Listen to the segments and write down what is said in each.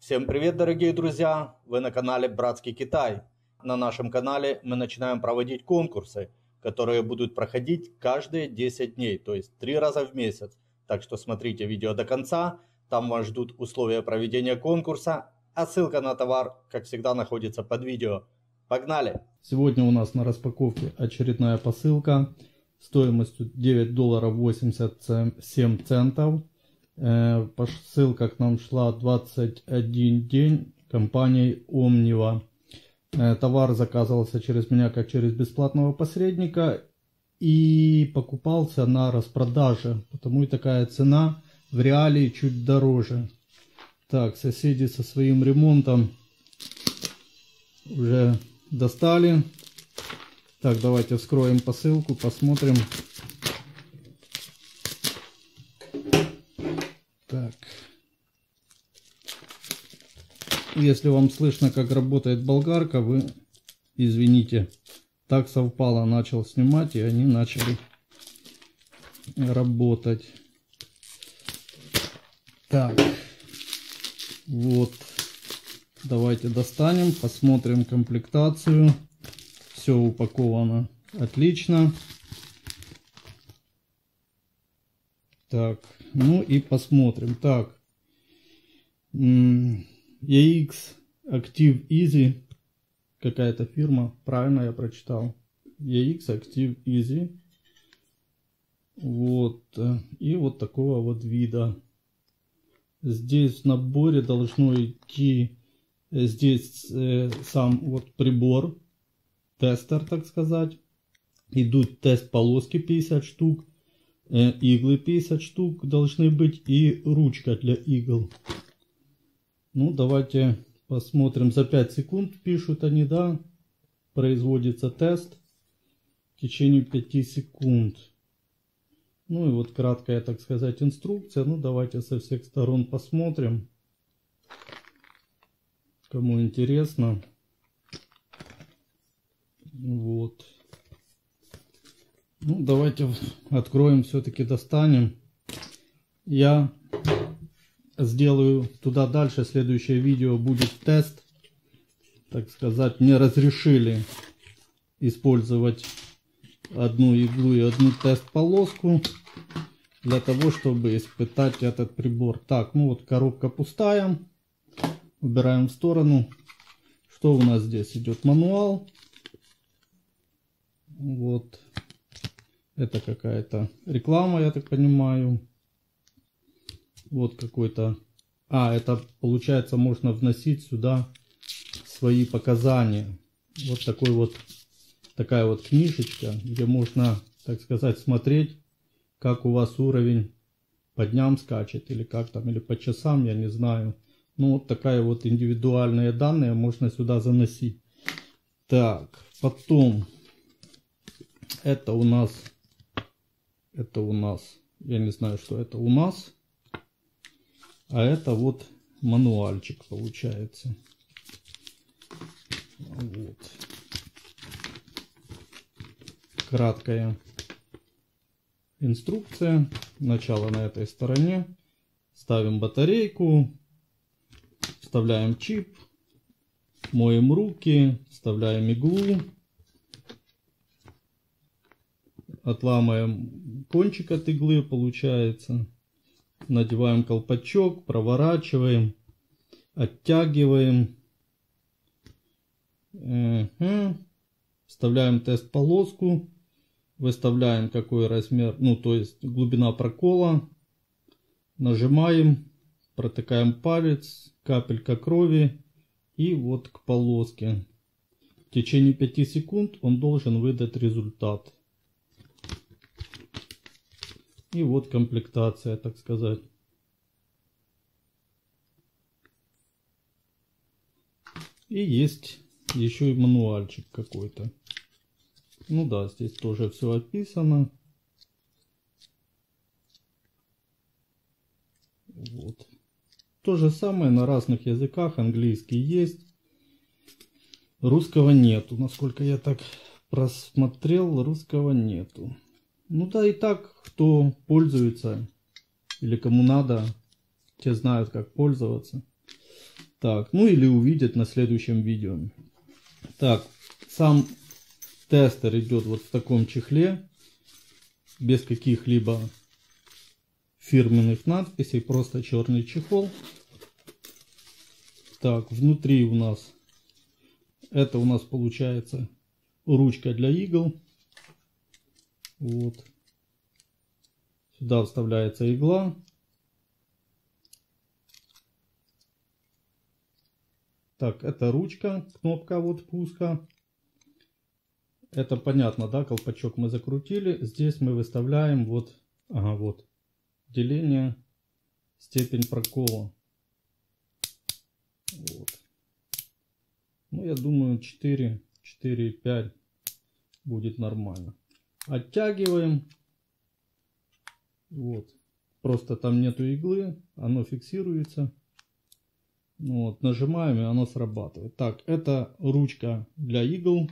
Всем привет, дорогие друзья! Вы на канале Братский Китай. На нашем канале мы начинаем проводить конкурсы, которые будут проходить каждые 10 дней, то есть 3 раза в месяц. Так что смотрите видео до конца, там вас ждут условия проведения конкурса, а ссылка на товар, как всегда, находится под видео. Погнали! Сегодня у нас на распаковке очередная посылка стоимостью $9.87. Посылка к нам шла 21 день компанией Omniva. Товар заказывался через меня как через бесплатного посредника и покупался на распродаже, потому и такая цена, в реалии чуть дороже. Так, соседи со своим ремонтом уже достали. Так, давайте вскроем посылку, посмотрим. Так. Если вам слышно, как работает болгарка, вы извините. Так совпало, начал снимать, и они начали работать. Так. Вот. Давайте достанем, посмотрим комплектацию. Все упаковано отлично. Так. Ну и посмотрим. Так. EX Active Easy. Какая-то фирма. Правильно я прочитал. EX Active Easy. Вот. И вот такого вот вида. Здесь в наборе должно идти. Здесь сам вот прибор. Тестер, так сказать. Идут тест полоски 50 штук. Иглы 50 штук должны быть и ручка для игл. Ну, давайте посмотрим. За 5 секунд пишут они, да. Производится тест в течение 5 секунд. Ну и вот краткая, так сказать, инструкция. Ну, давайте со всех сторон посмотрим. Кому интересно. Вот. Ну, давайте откроем, все-таки достанем. Я сделаю туда дальше, следующее видео будет тест. Так сказать, мне разрешили использовать одну иглу и одну тест-полоску для того, чтобы испытать этот прибор. Так, ну вот коробка пустая. Убираем в сторону. Что у нас здесь идет? Мануал. Вот. Это какая-то реклама, я так понимаю. Вот какой-то... это получается можно вносить сюда свои показания. Вот такой вот, такая вот книжечка, где можно, так сказать, смотреть, как у вас уровень по дням скачет, или как там, или по часам, я не знаю. Ну, вот такая вот индивидуальные данные можно сюда заносить. Так, потом это у нас, я не знаю, что это у нас. А это вот мануальчик получается. Вот. Краткая инструкция. Начало на этой стороне. Ставим батарейку. Вставляем чип. Моем руки. Вставляем иглу. Отламываем кончик от иглы, получается. Надеваем колпачок, проворачиваем, оттягиваем. Вставляем тест-полоску. Выставляем какой размер, ну то есть глубина прокола. Нажимаем, протыкаем палец, капелька крови. И вот к полоске. В течение 5 секунд он должен выдать результат. И вот комплектация, так сказать. И есть еще и мануальчик какой-то. Ну да, здесь тоже все описано. Вот. То же самое на разных языках. Английский есть. Русского нету. Насколько я так просмотрел, русского нету. Ну да, и так, кто пользуется или кому надо, те знают, как пользоваться. Так, ну или увидят на следующем видео. Так, сам тестер идет вот в таком чехле, без каких-либо фирменных надписей, просто черный чехол. Так, внутри у нас, это у нас получается ручка для игл. Вот. Сюда вставляется игла. Так, это ручка, кнопка вот пуска. Это понятно, да, колпачок мы закрутили. Здесь мы выставляем вот, ага, вот, деление, степень прокола. Вот. Ну, я думаю, 4,5 будет нормально. Оттягиваем. Вот. Просто там нету иглы, оно фиксируется. Вот, нажимаем, и оно срабатывает. Так, это ручка для игл.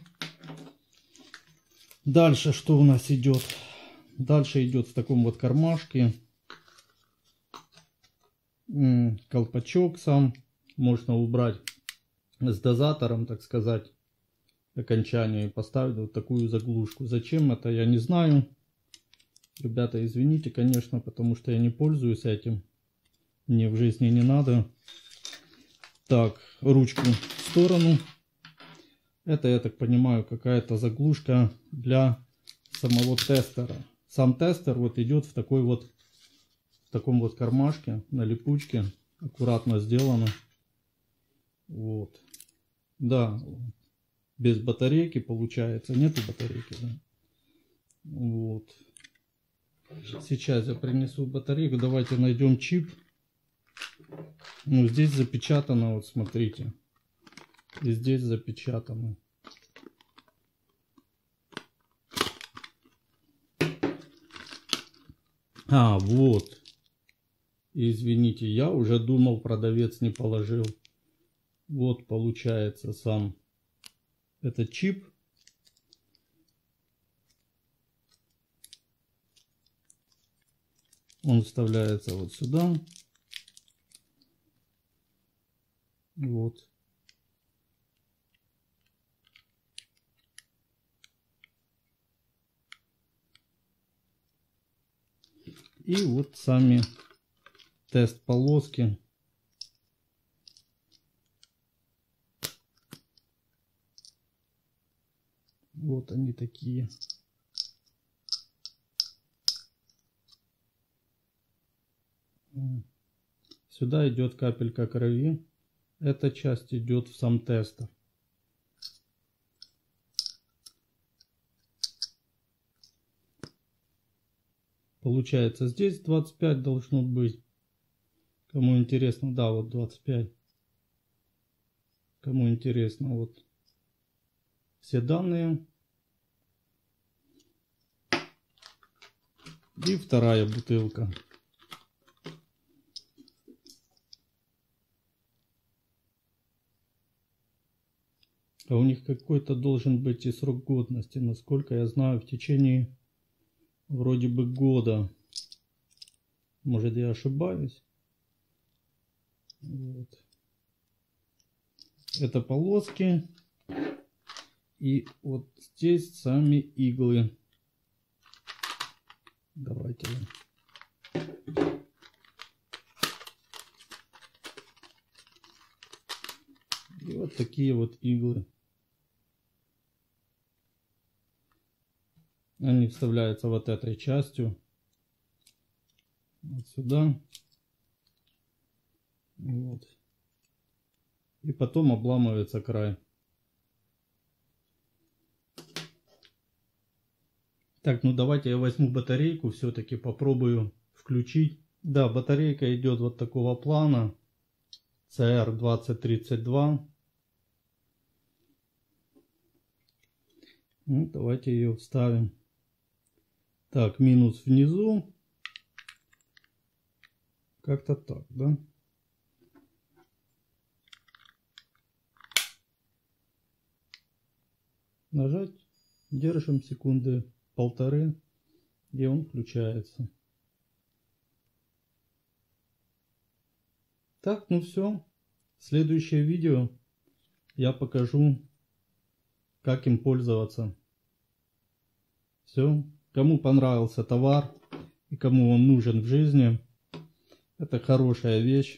Дальше что у нас идет? Дальше идет в таком вот кармашке колпачок сам. Можно убрать с дозатором, так сказать, окончание, и поставить вот такую заглушку. Зачем это, я не знаю. Ребята, извините, конечно, потому что я не пользуюсь этим. Мне в жизни не надо. Так, ручку в сторону. Это, я так понимаю, какая-то заглушка для самого тестера. Сам тестер вот идет в такой вот, в таком вот кармашке на липучке. Аккуратно сделано. Вот. Да, без батарейки получается. Нету батарейки, да. Вот. Сейчас я принесу батарейку. Давайте найдем чип. Ну, здесь запечатано, вот смотрите. И здесь запечатано. А, вот. Извините, я уже думал, продавец не положил. Вот получается сам этот чип. Он вставляется вот сюда. Вот. И вот сами тест полоски. Вот они такие. Сюда идет капелька крови. Эта часть идет в сам тестер. Получается, здесь 25 должно быть. Кому интересно, да, вот 25. Кому интересно, вот все данные. И вторая бутылка. А у них какой-то должен быть и срок годности. Насколько я знаю, в течение вроде бы года. Может, я ошибаюсь. Вот. Это полоски. И вот здесь сами иглы. Давайте. И вот такие вот иглы. Они вставляются вот этой частью. Вот сюда. Вот. И потом обламывается край. Так, ну давайте я возьму батарейку, все-таки попробую включить. Да, батарейка идет вот такого плана. CR2032. Ну, давайте ее вставим. Так, минус внизу. Как-то так, да? Нажать. Держим секунды полторы. И он включается. Так, ну все. Следующее видео я покажу, как им пользоваться. Все. Кому понравился товар и кому он нужен в жизни, это хорошая вещь.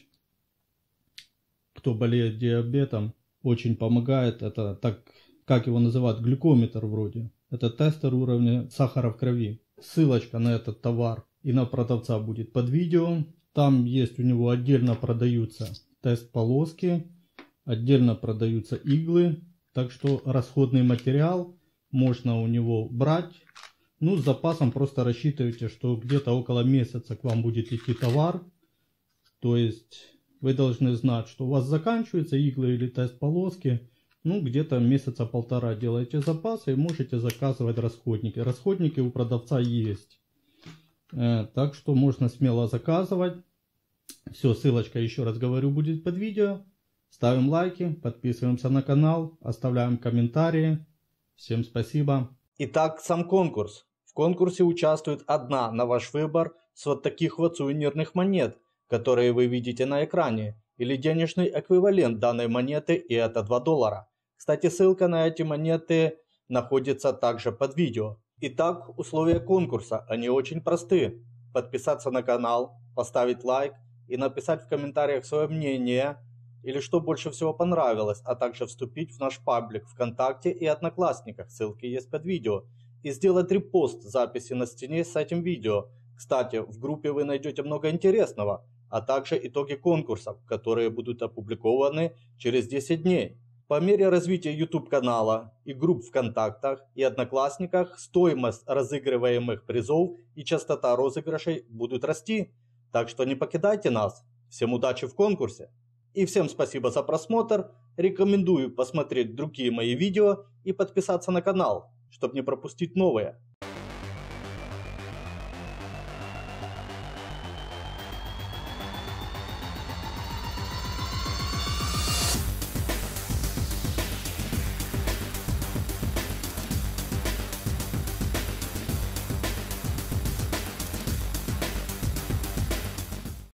Кто болеет диабетом, очень помогает. Это так, как его называют, глюкометр вроде. Это тестер уровня сахара в крови. Ссылочка на этот товар и на продавца будет под видео. Там есть у него отдельно продаются тест-полоски, отдельно продаются иглы. Так что расходный материал можно у него брать. Ну, с запасом просто рассчитывайте, что где-то около месяца к вам будет идти товар. То есть вы должны знать, что у вас заканчиваются иглы или тест-полоски. Ну, где-то месяца полтора делаете запасы и можете заказывать расходники. Расходники у продавца есть. Так что можно смело заказывать. Все, ссылочка, еще раз говорю, будет под видео. Ставим лайки, подписываемся на канал, оставляем комментарии. Всем спасибо. Итак, сам конкурс. В конкурсе участвует одна на ваш выбор с вот таких вот сувенирных монет, которые вы видите на экране, или денежный эквивалент данной монеты, и это $2. Кстати, ссылка на эти монеты находится также под видео. Итак, условия конкурса, они очень просты. Подписаться на канал, поставить лайк и написать в комментариях свое мнение, или что больше всего понравилось, а также вступить в наш паблик ВКонтакте и Одноклассниках, ссылки есть под видео, и сделать репост записи на стене с этим видео. Кстати, в группе вы найдете много интересного, а также итоги конкурсов, которые будут опубликованы через 10 дней. По мере развития YouTube канала и групп ВКонтактах и Одноклассниках стоимость разыгрываемых призов и частота розыгрышей будут расти, так что не покидайте нас. Всем удачи в конкурсе! И всем спасибо за просмотр, рекомендую посмотреть другие мои видео и подписаться на канал, чтобы не пропустить новые.